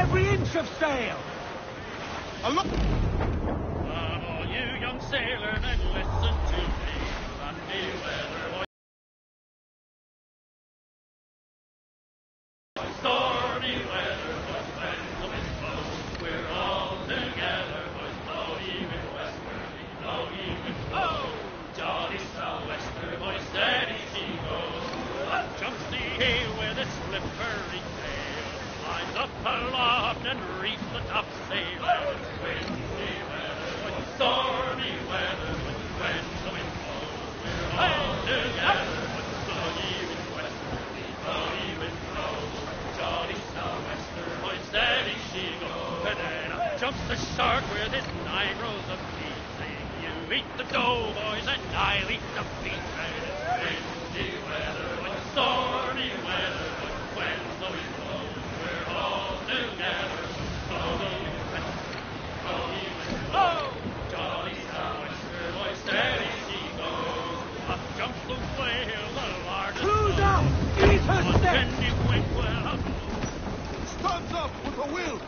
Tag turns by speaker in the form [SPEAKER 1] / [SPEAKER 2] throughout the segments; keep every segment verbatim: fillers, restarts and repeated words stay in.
[SPEAKER 1] every inch of sail!
[SPEAKER 2] A look!
[SPEAKER 3] Come all you young sailors and listen to me. Sunday weather, boys. Stormy weather, boys, when the wind blows. We're all together, boys, blow even westward, blow even oh! Jolly sou'wester, boys, steady she goes. Up jumps the hail with its slippery tail. Lines up aloft and reefs the topsail. Windy weather, boys, stormy weather, boys, when the wind blows. We're all together, boys, blow even westward, blow even blows. Jolly sou'wester, boys, steady she goes. And then up jumps the shark with his nine rows of teeth, saying, you eat the dough, boys, and I'll eat the feet. And it's windy weather, boys, stormy weather, boys, when the wind blows. We're all together, blow even westward, blow even blows. Jolly sou'wester, boys, steady she goes. Up jumps the whale, the largest.
[SPEAKER 1] Cruise out! Eat her
[SPEAKER 3] One
[SPEAKER 1] set!
[SPEAKER 3] penny wink will up.
[SPEAKER 2] Stands up with a will!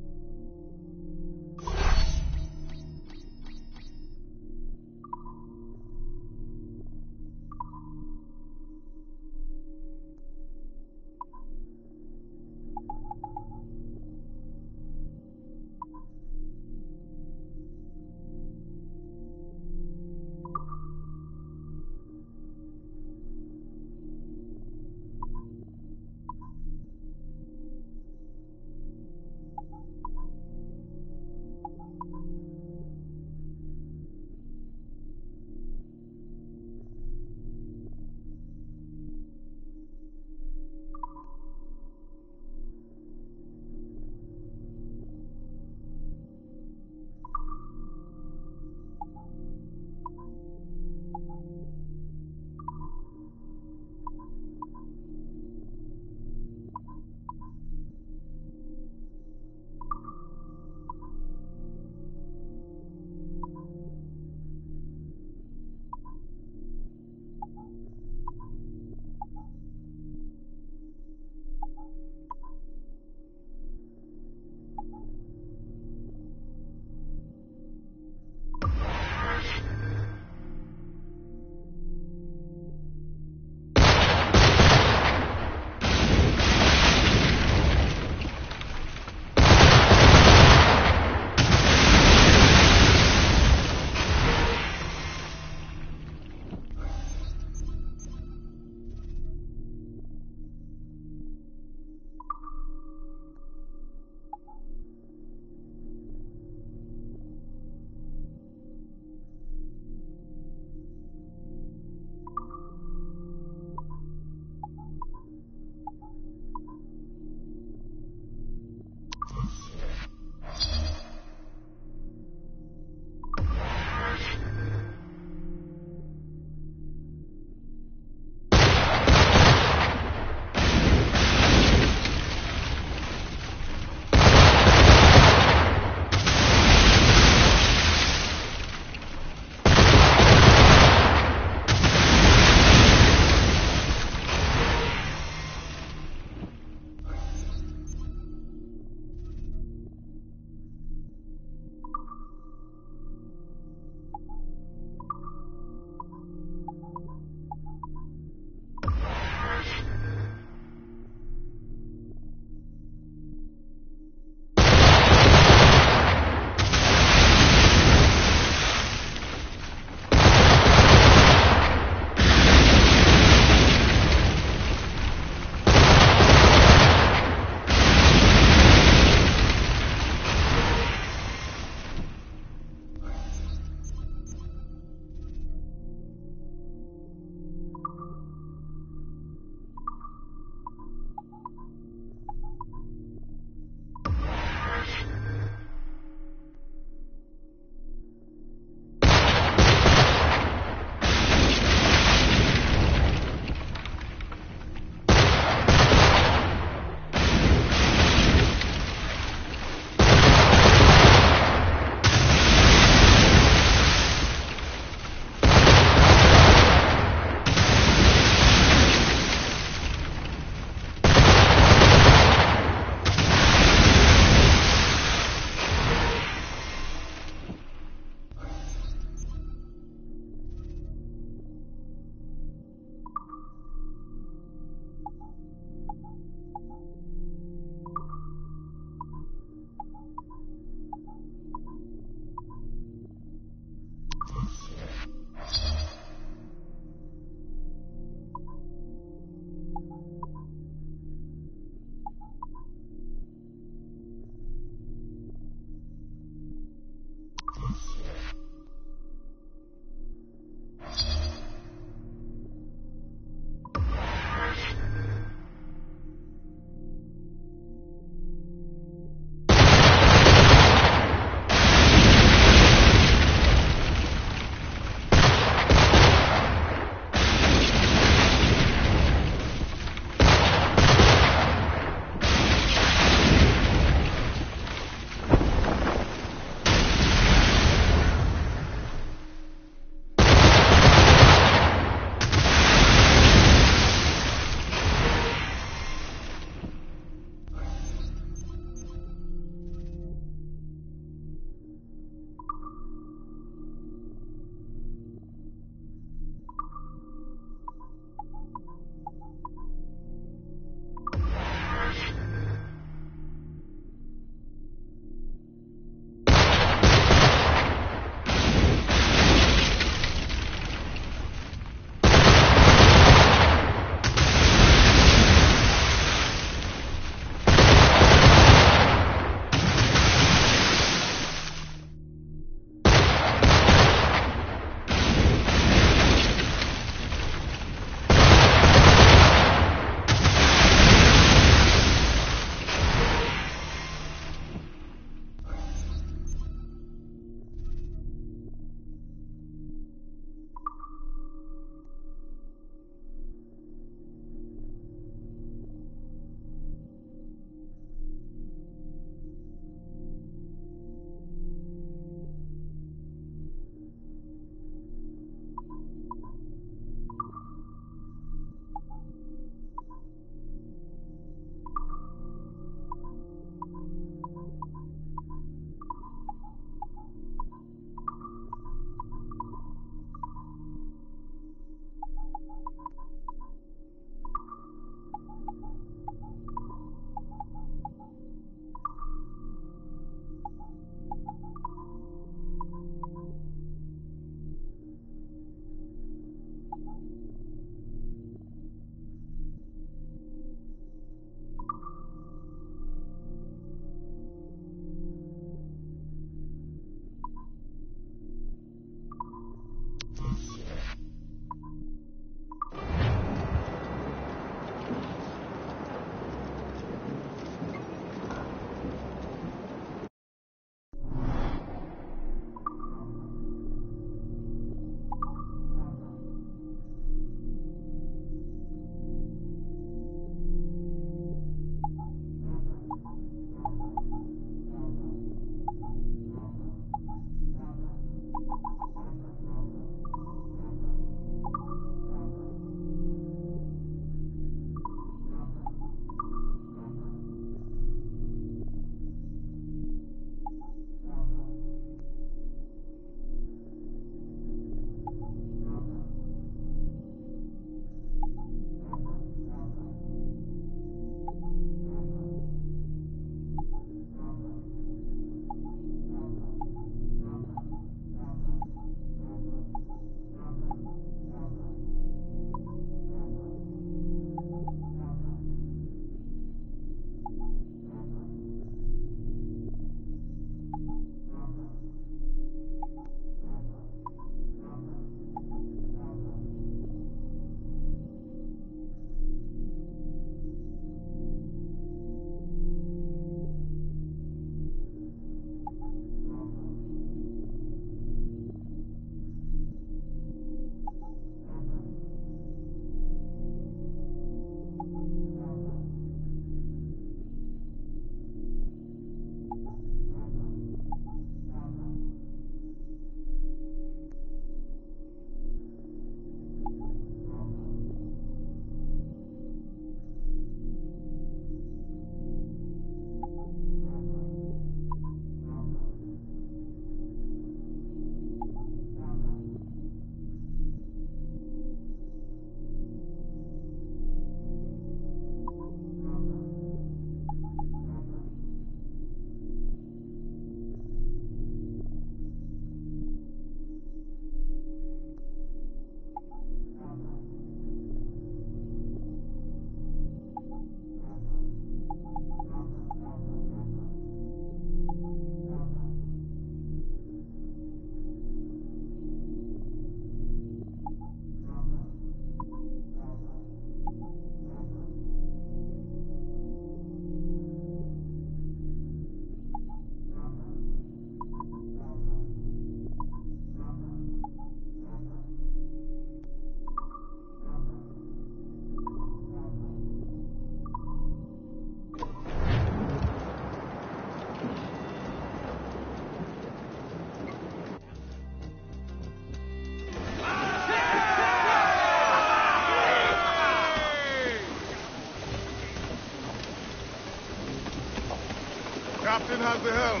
[SPEAKER 2] Captain has the helm.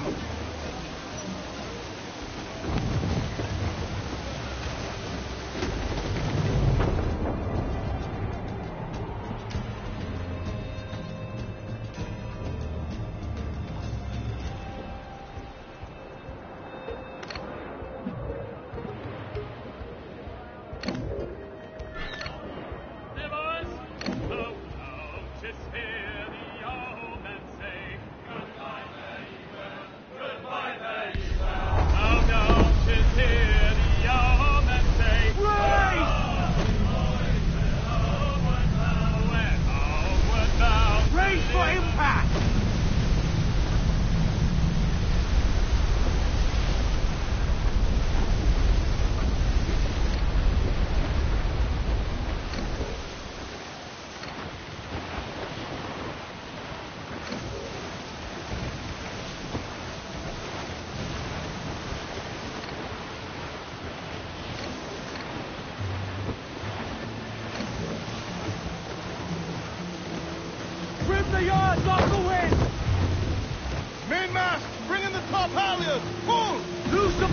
[SPEAKER 1] The yards off the wind!
[SPEAKER 2] Mainmast! Bring in the top halyards! Pull!
[SPEAKER 1] Loose them!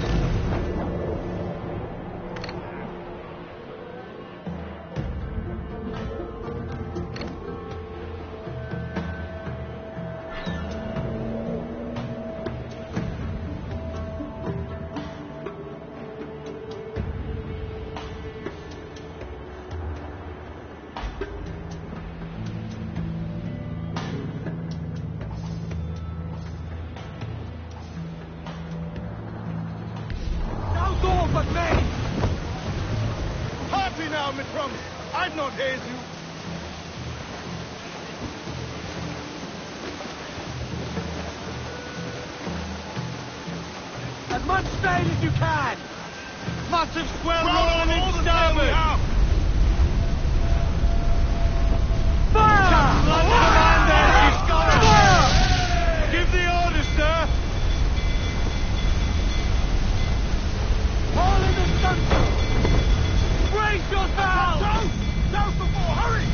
[SPEAKER 2] Party now, Mitrum! I'd not haze you.
[SPEAKER 1] As much sail as you can!
[SPEAKER 2] Massive swell rolling in starboard!
[SPEAKER 1] Fire!
[SPEAKER 2] Just like the man there, he's got it! Fire! Give the orders, sir!
[SPEAKER 1] All in the stunsail! Brace yourself!
[SPEAKER 2] South! South before! Hurry!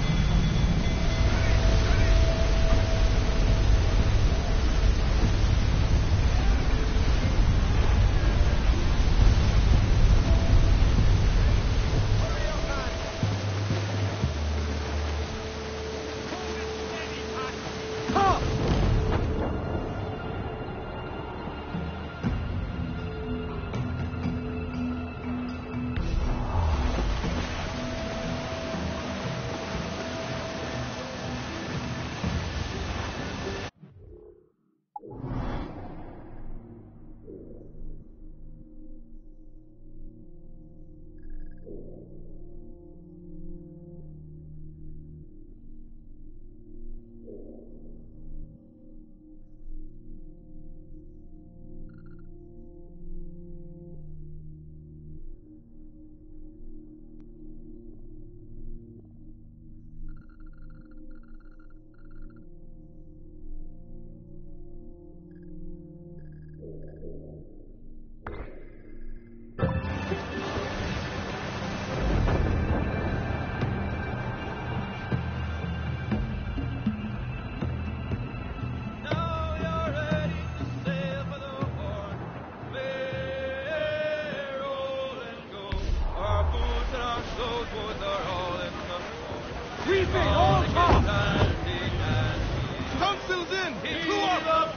[SPEAKER 1] Refit all top!
[SPEAKER 2] Stunsails in! Crew up!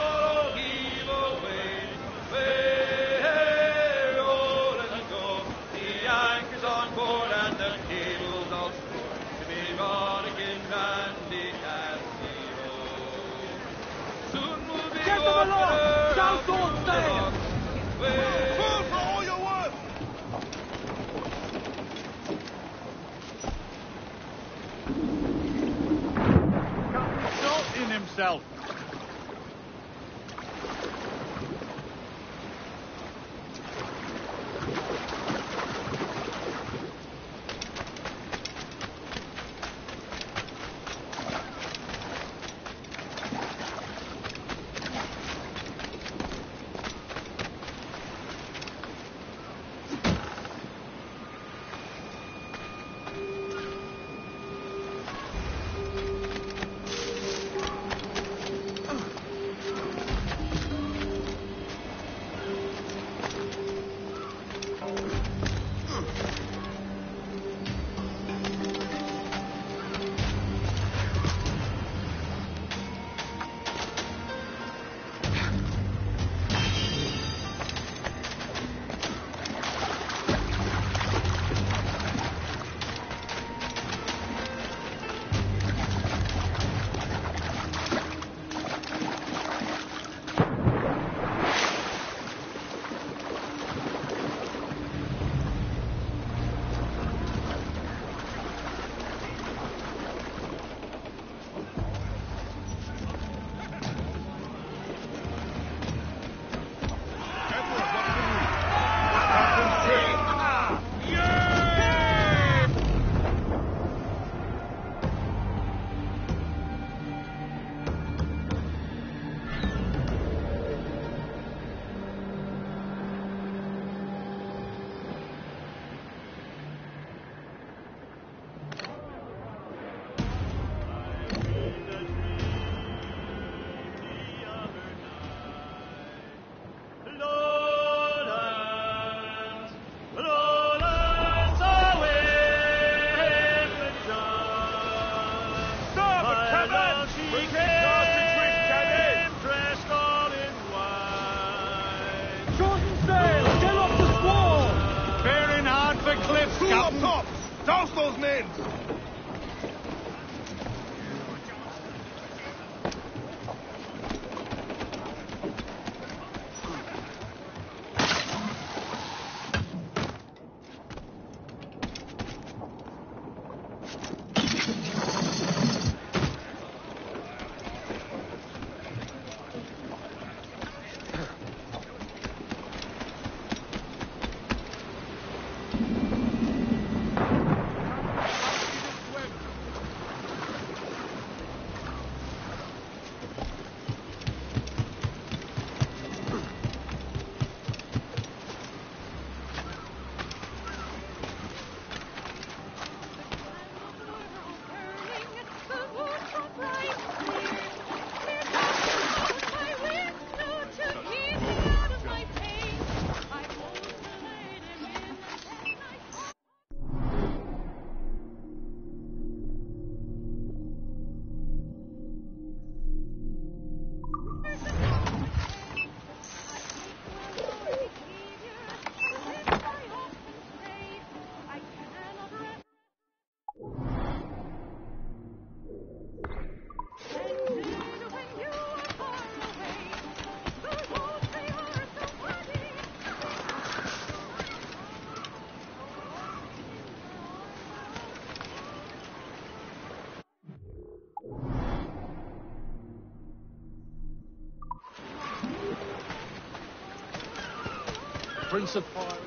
[SPEAKER 3] The anchor's on board and the cable's all spread to be run again, Randy and zero. Soon we'll be
[SPEAKER 1] Get them along! South all sail!
[SPEAKER 2] Pull for all you're worth!
[SPEAKER 4] Shot in himself.
[SPEAKER 2] Bring his cartridge with, Cannon! Dressed all in white.
[SPEAKER 1] Shorten sail! Get off the squall!
[SPEAKER 2] Bearing hard for cliffs,
[SPEAKER 4] Two up
[SPEAKER 2] Captain.
[SPEAKER 4] top! Douse those men!
[SPEAKER 1] Prince of Pirates.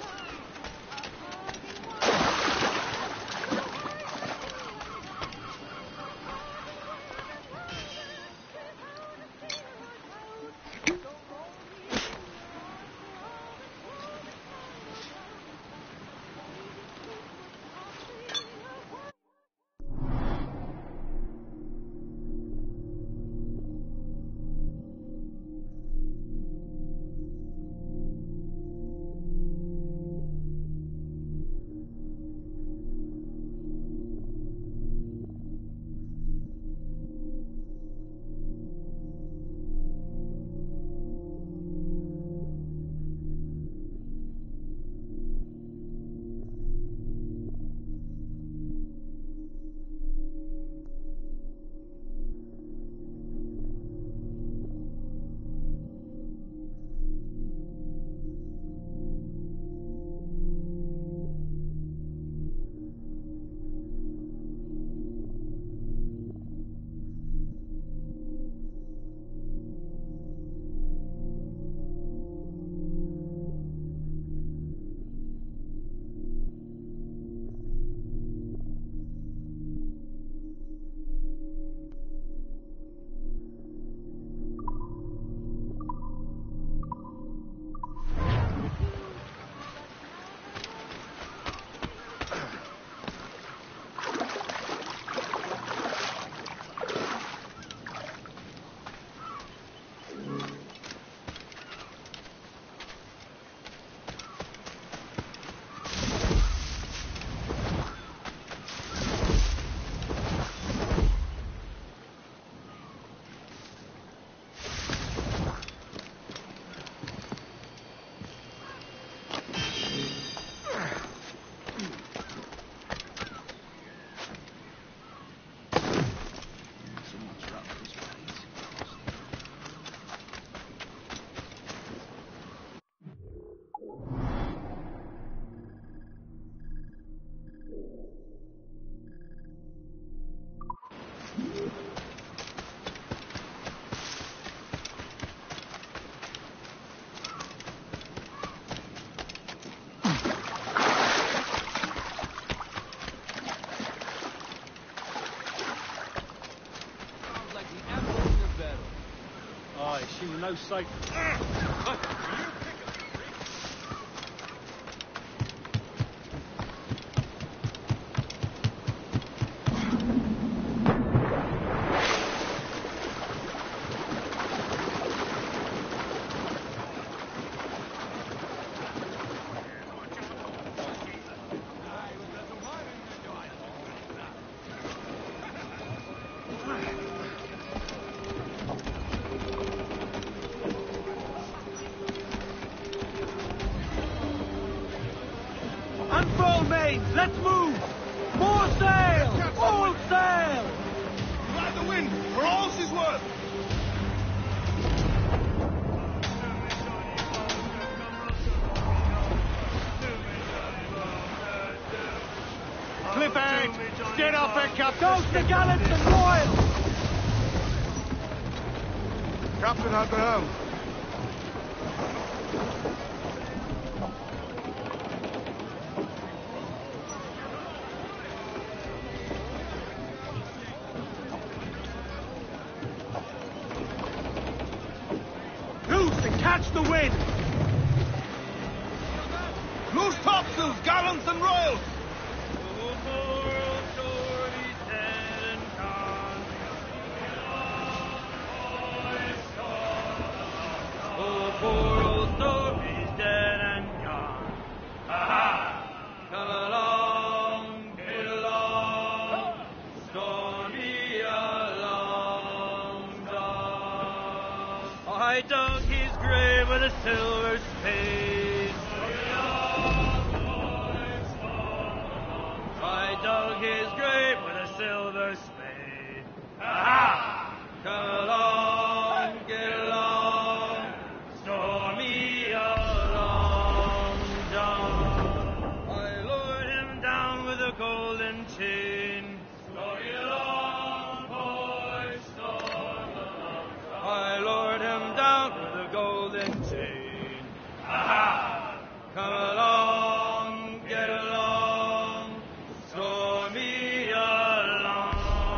[SPEAKER 1] Aye, she was no safe. all mains! Let's move! More sail! All sail!
[SPEAKER 4] Ride the wind, for all she's worth!
[SPEAKER 1] Clip edge! Get up and Captain! Toast the gallants and royals!
[SPEAKER 4] Captain at the helm.
[SPEAKER 1] Loose and catch the wind!
[SPEAKER 4] Loose topsails, gallants and royals!
[SPEAKER 3] I dug his grave with a silver spade. I dug his grave with a silver spade. Aha! Come along, get along, stormy along, John. I lured him down with a golden chain. Stormy along, boys, storm along, John. I lured him down with a golden chain. Aha! Come along, get along, stormy along.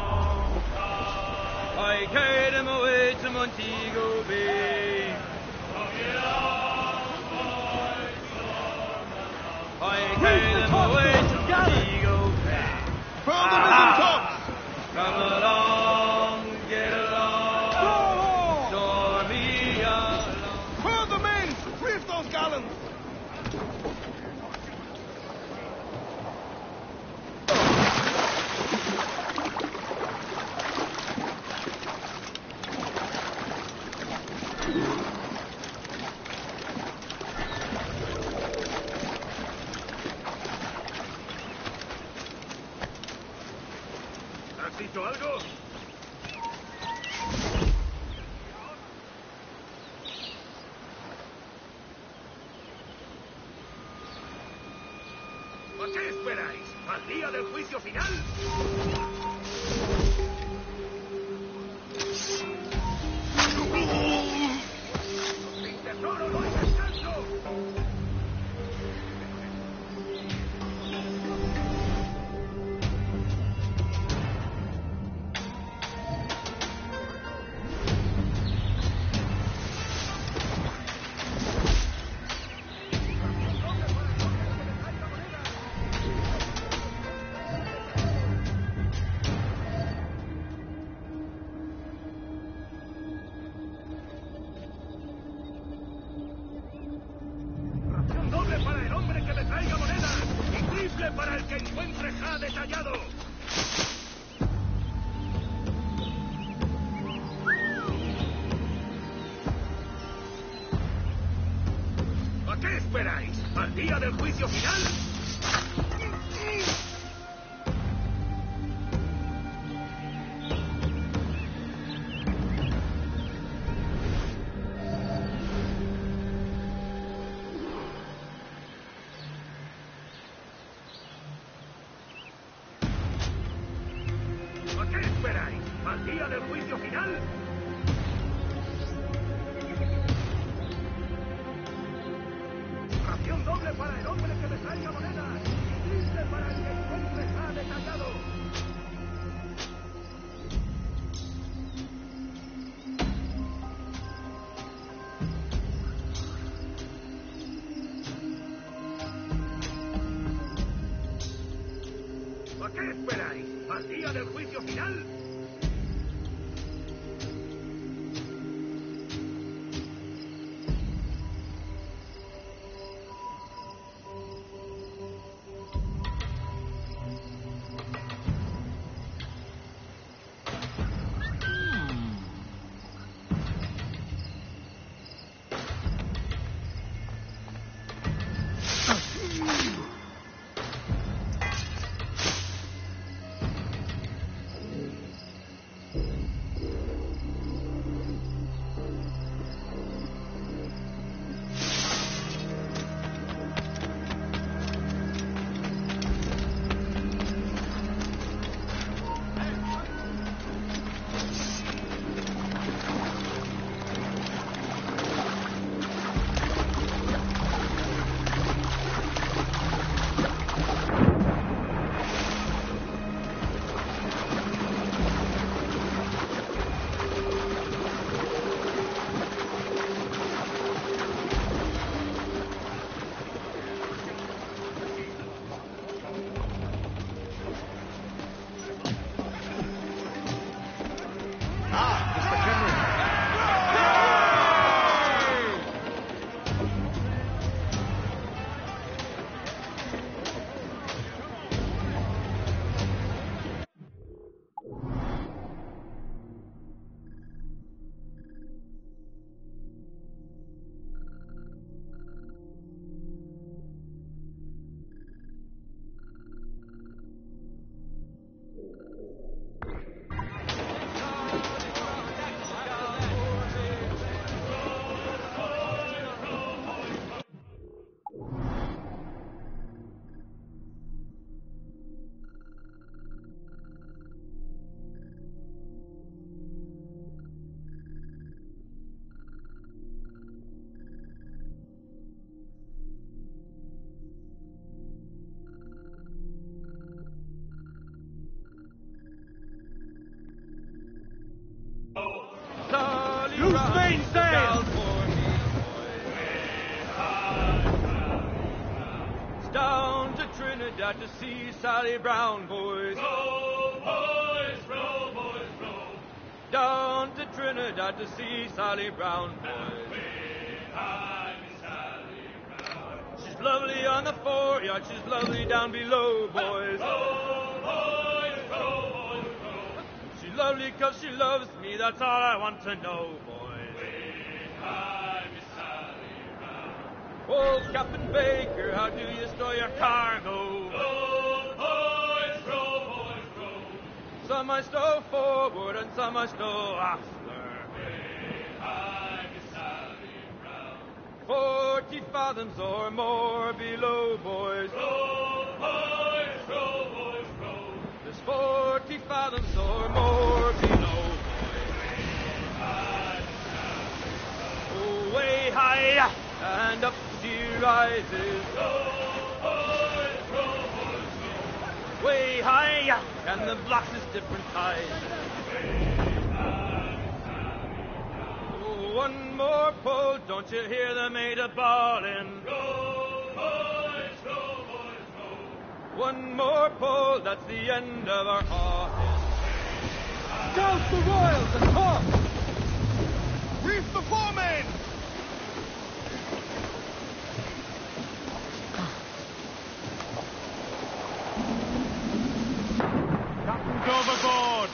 [SPEAKER 3] I carried him away to Montego Bay. Stormy along, boys, storm along. I carried him away to Montego Bay.
[SPEAKER 4] Furl the mizzen tops!
[SPEAKER 3] Come along, get along, stormy along.
[SPEAKER 4] Furl the mains! Reef those gallants!
[SPEAKER 2] ¿Has visto algo? ¿A qué esperáis? ¿Al día del juicio final? ¡Mi tesoro, no hay descanso! Ración doble para el hombre que me traiga monedas y triple para el que encuentre jade tallado. ¿A qué esperáis? ¿Al día del juicio final? ¿A qué esperáis? ¿Al día del juicio final? Ración doble para el hombre que me traiga monedas y triple para el que encuentre jade tallado. ¿A qué esperáis? ¿Al día del juicio final?
[SPEAKER 4] Ah, Mister Kenry.
[SPEAKER 1] Loose mainsail!
[SPEAKER 2] Down to Trinidad to see Sally Brown, boys.
[SPEAKER 3] Row, boys, row, boys, row.
[SPEAKER 2] Down to Trinidad to see Sally Brown, boys.
[SPEAKER 3] Behind me, Sally Brown.
[SPEAKER 2] She's lovely on the foreyard, she's lovely down below, boys.
[SPEAKER 3] Row, boys, row, boys, row.
[SPEAKER 2] She's lovely 'cause she loves me, that's all I want to know, boys.
[SPEAKER 3] Behind me, Sally Brown.
[SPEAKER 2] Oh, Captain Baker, how do you store your cargo?
[SPEAKER 3] Row, boys, row, boys, row.
[SPEAKER 2] Some I stow forward and some I stow after.
[SPEAKER 3] Behind me, Sally Brown.
[SPEAKER 2] Forty fathoms or more below, boys.
[SPEAKER 3] Row, boys, row, boys, row.
[SPEAKER 2] There's forty fathoms or more below, boys. Oh, way high and up she rises.
[SPEAKER 3] Row, boys, row, boys, row.
[SPEAKER 2] Way high and the blocks is different tides. Oh, one more pull, don't you hear the mate a bawling?
[SPEAKER 3] Row, boys, row, boys, row.
[SPEAKER 2] One more pull, that's the end of our hawse.
[SPEAKER 1] Douse the royals and talk!
[SPEAKER 4] Reef the foremain!
[SPEAKER 1] Captain's overboard!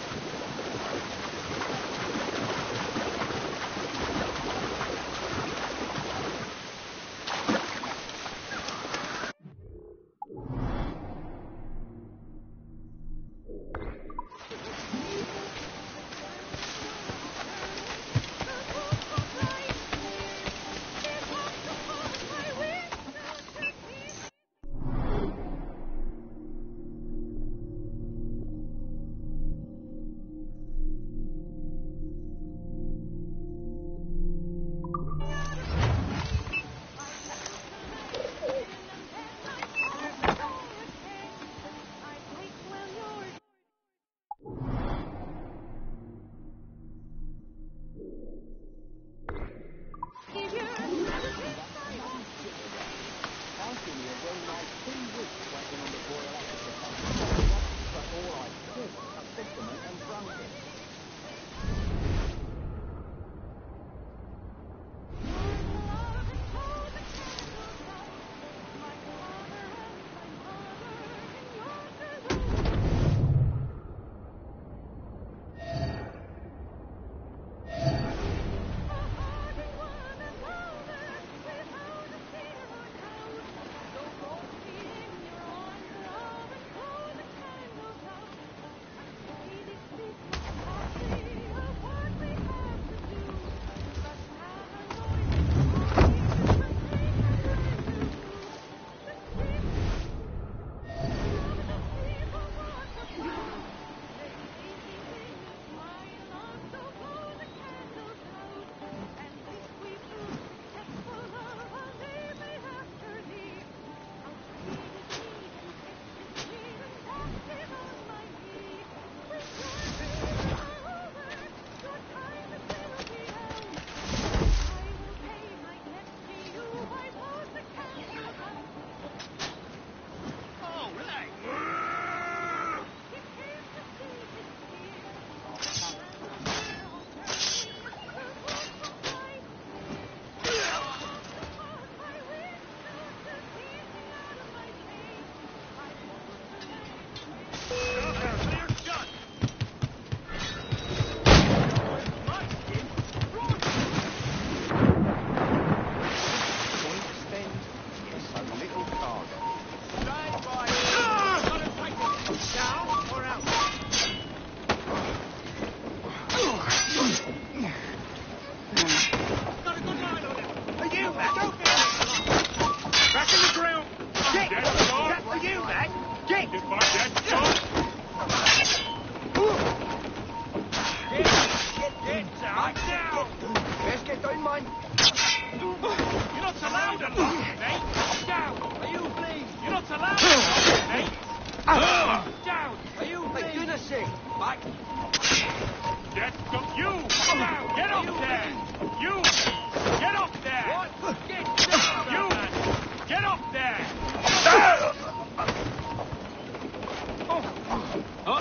[SPEAKER 1] line.
[SPEAKER 2] You're not allowed to lock, mate.
[SPEAKER 1] Down. Are you please?
[SPEAKER 2] You're not allowed to lock, mate.
[SPEAKER 1] Down. Are you please? For goodness sake. Back.
[SPEAKER 2] Get up, you. Down. Get up there. You. Get up there.
[SPEAKER 1] What? Get down.
[SPEAKER 2] You. Get up there.
[SPEAKER 1] Huh?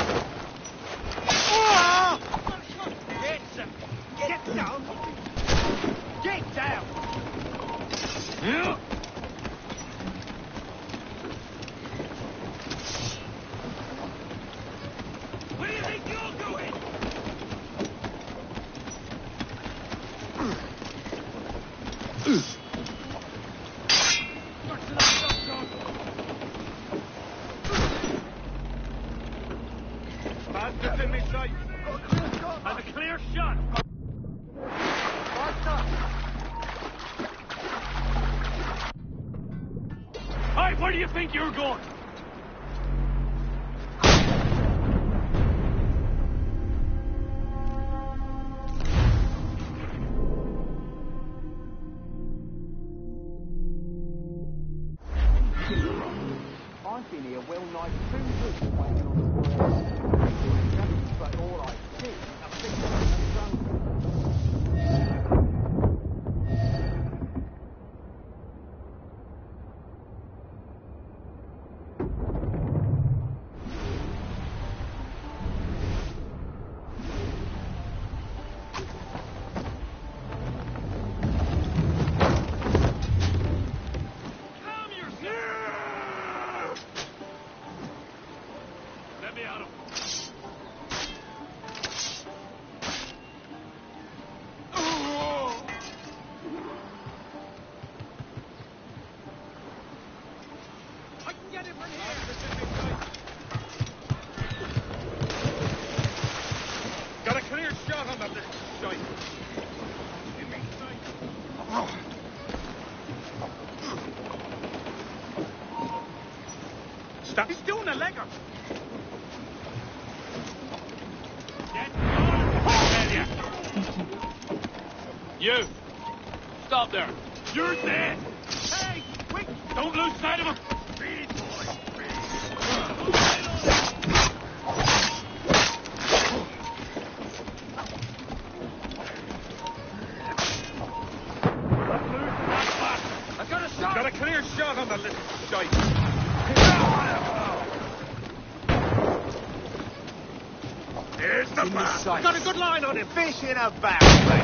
[SPEAKER 2] Get, get down. Get down.
[SPEAKER 1] Yeah.
[SPEAKER 2] Where do you think you're going? Bastards in me sight. And a clear shot. Hey, where do you think you're going?
[SPEAKER 1] I've been here well nigh two weeks waiting on the words. But all I see are pictures and drunk.
[SPEAKER 2] Calm yourself! Let me out of I can get him from here! Got a clear shot on that little shite. Give me sight. Stop. He's doing a legger. Get on, you. Stop there. You're dead. Hey, quick. Don't lose sight of him. Speed, boy.
[SPEAKER 1] I've got a shot.
[SPEAKER 2] Got a clear shot on that little shite. Here's the man.
[SPEAKER 1] I've
[SPEAKER 2] got a good line on him.
[SPEAKER 4] Fish in a bag,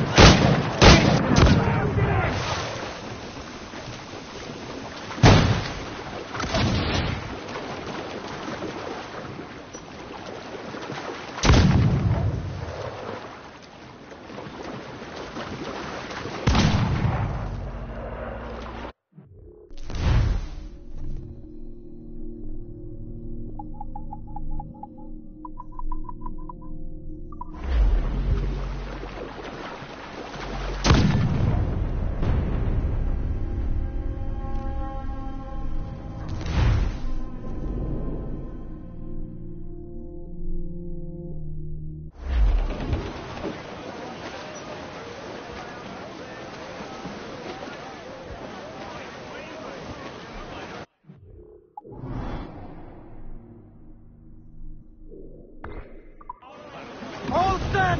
[SPEAKER 1] All set!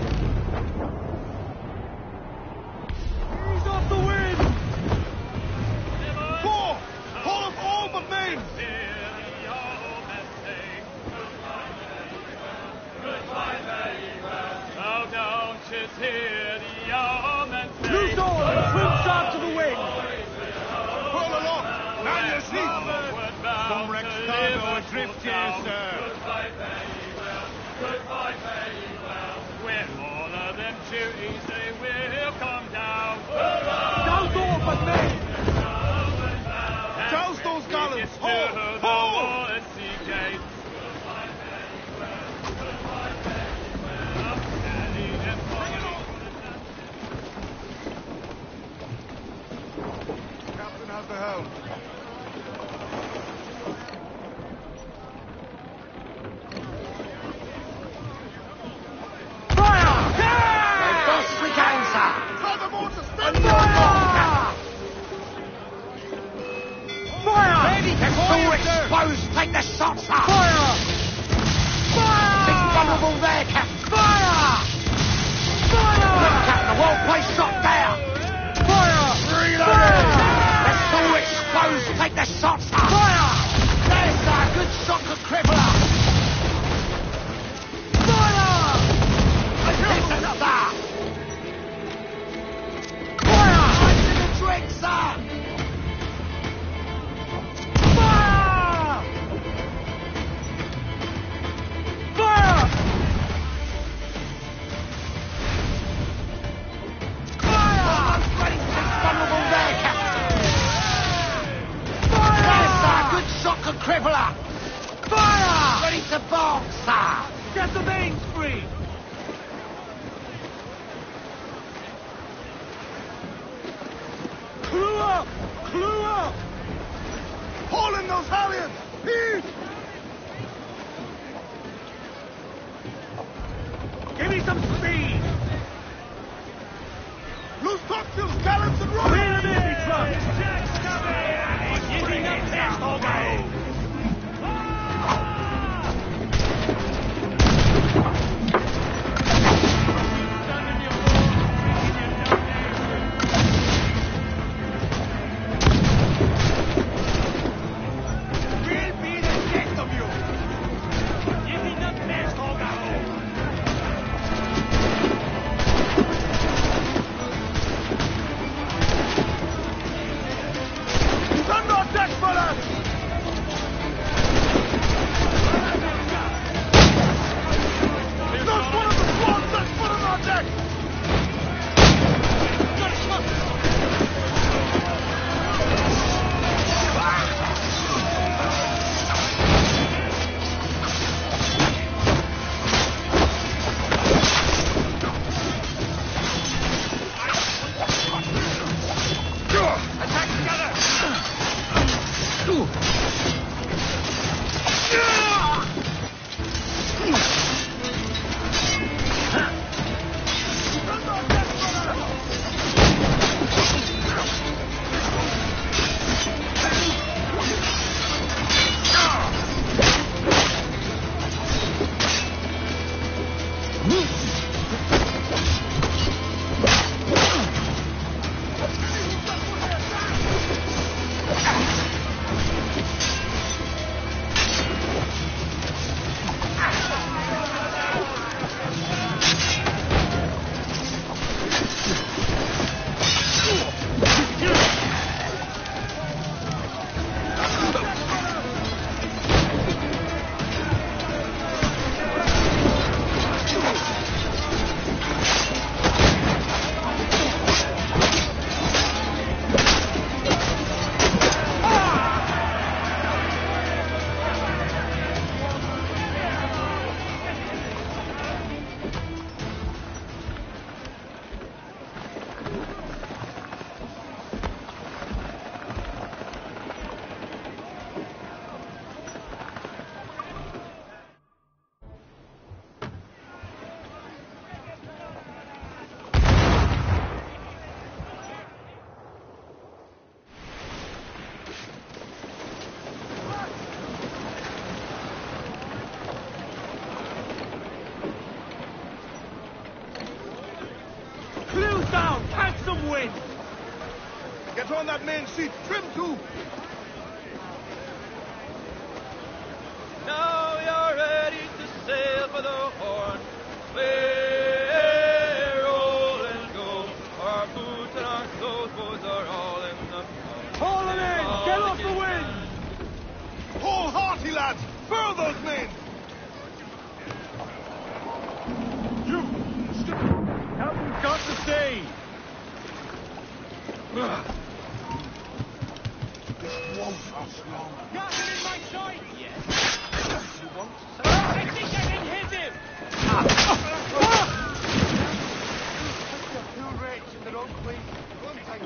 [SPEAKER 1] He's off the wind!
[SPEAKER 4] Four! Pull up all but main!
[SPEAKER 2] Oh, don't you hear the omen say?
[SPEAKER 1] Loose all and swim sharp to the wind!
[SPEAKER 4] Pull along! Now you see! Some wrecked cargo adrift here, sir.
[SPEAKER 2] With all of them duties, they will come down.
[SPEAKER 1] Don't go but main!
[SPEAKER 4] Douse those gallons!
[SPEAKER 2] To
[SPEAKER 4] Hold!
[SPEAKER 2] the
[SPEAKER 4] Hold!
[SPEAKER 2] wall at sea gate.
[SPEAKER 4] Captain has the helm.
[SPEAKER 1] Fire! As fast as we can, sir!
[SPEAKER 4] Tell the mortar, stand
[SPEAKER 1] Fire!
[SPEAKER 4] Man those halyards! Heave!
[SPEAKER 2] Give me some speed!
[SPEAKER 4] Loose topsails, gallants, and royals!
[SPEAKER 2] Reel them in, trucks! Using the pistol game! Down! Catch some wind!
[SPEAKER 4] Get on that main sheet, trim to!
[SPEAKER 3] Now you're ready to sail for the Horn. We're roll and go. Our boots and our clothes boys are all in the pond.
[SPEAKER 2] Haul them in! Get off the wind!
[SPEAKER 4] Haul hearty, lads! Furl those men!
[SPEAKER 2] You! Haven't got to stay!
[SPEAKER 4] This won't last long.
[SPEAKER 2] Got him in my sight!
[SPEAKER 4] Yes. You want to
[SPEAKER 2] I think I can hit him!
[SPEAKER 4] Too rich in their own place. One thing.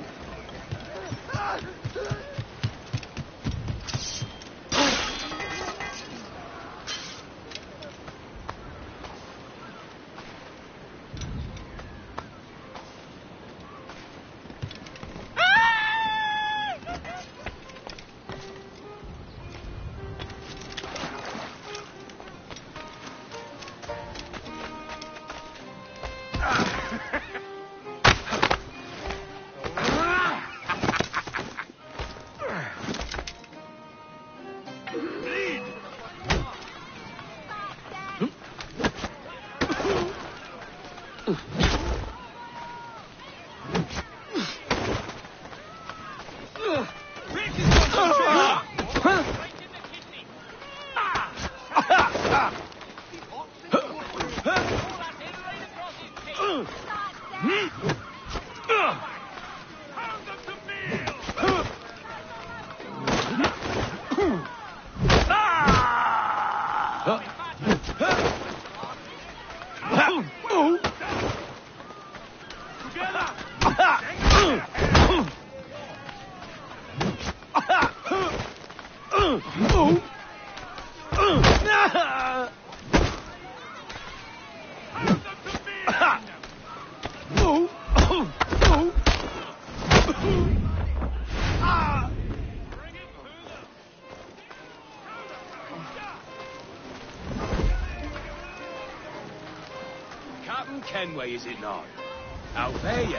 [SPEAKER 2] Captain Kenway, is it not? Out there, yeah?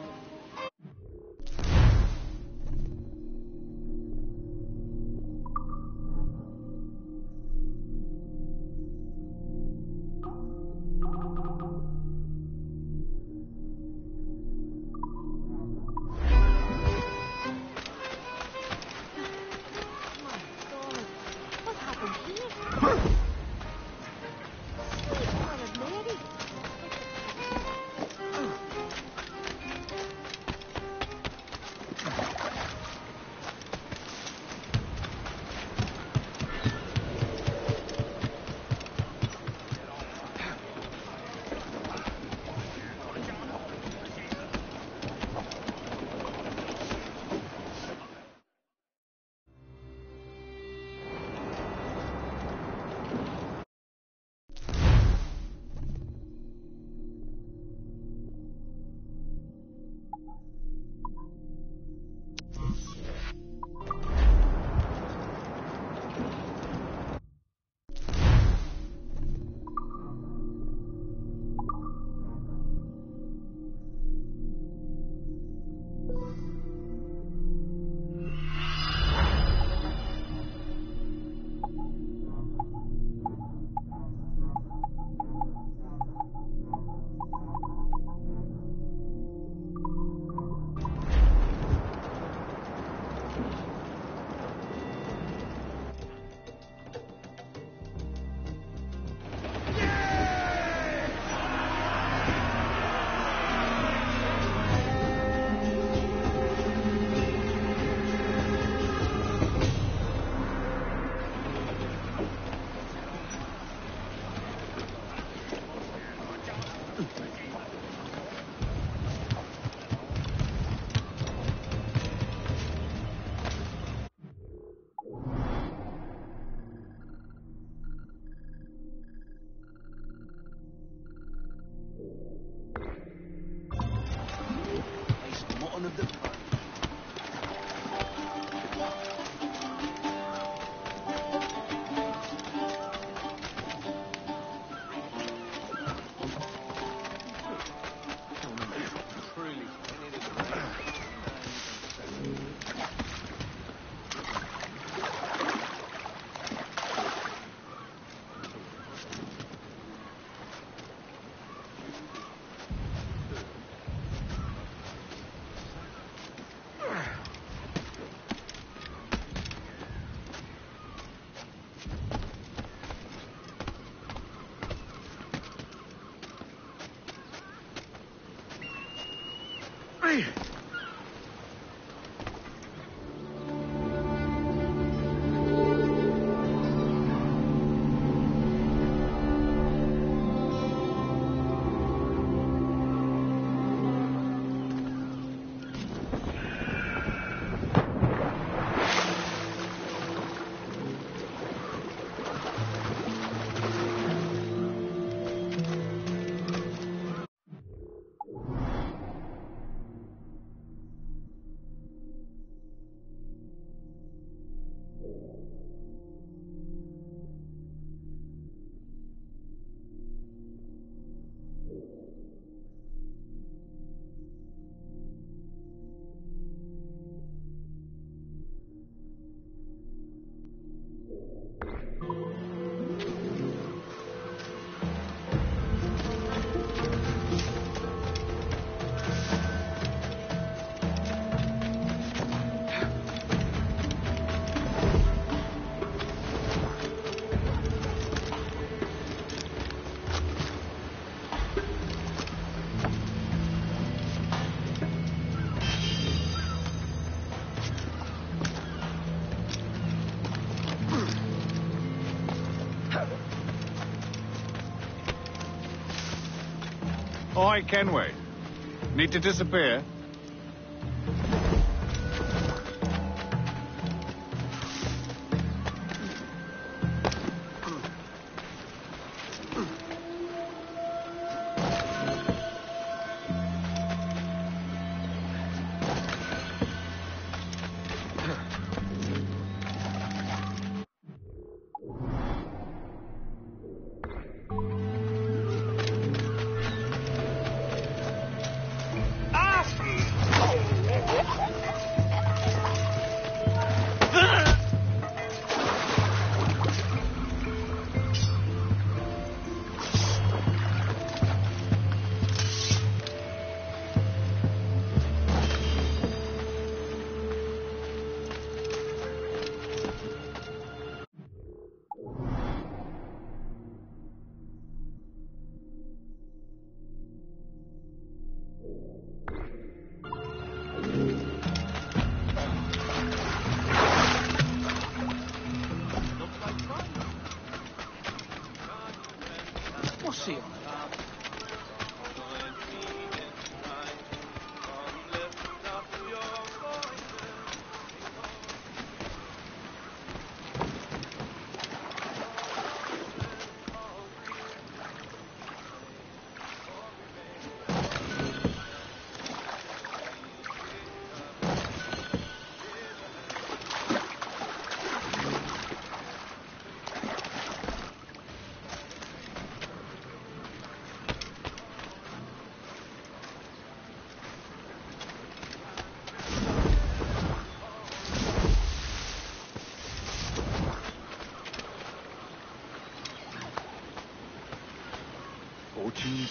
[SPEAKER 4] Oi, Kenway. Need to disappear?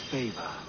[SPEAKER 5] favor.